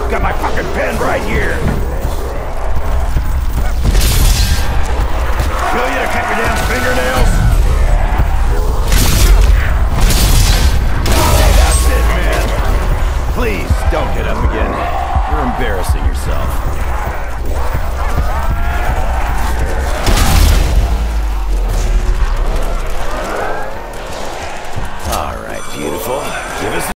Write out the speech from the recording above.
Got my fucking pen right here. Kill you to cut your damn fingernails? That's it, man. Please don't get up again. You're embarrassing yourself.